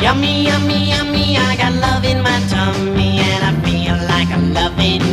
Yummy, yummy, yummy, I got love in my tummy, and I feel like I'm loving